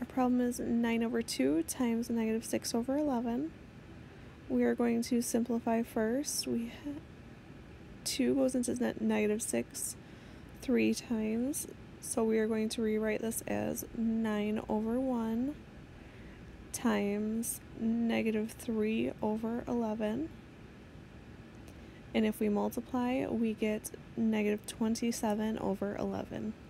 problem is 9 over 2 times negative 6 over 11. We are going to simplify first. 2 goes into negative 6 3 times, so we are going to rewrite this as 9 over 1 times negative 3 over 11. And if we multiply, we get negative 27 over 11.